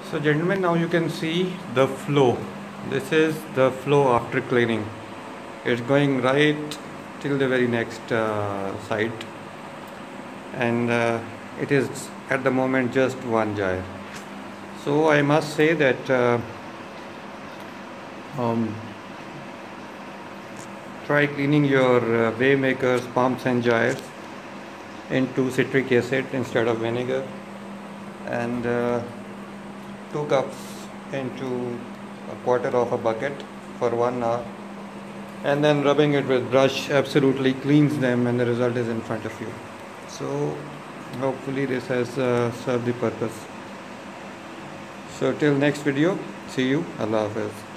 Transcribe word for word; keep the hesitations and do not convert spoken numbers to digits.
So gentlemen, now you can see the flow. This is the flow after cleaning. It's going right till the very next uh, site, and uh, it is at the moment just one gyre. So I must say that uh, um, try cleaning your uh, Waymakers pumps and gyres into citric acid instead of vinegar, and uh, two cups into a quarter of a bucket for one hour, and then rubbing it with brush absolutely cleans them, and the result is in front of you. So hopefully this has uh, served the purpose. So till next video, see you. Allah Hafiz.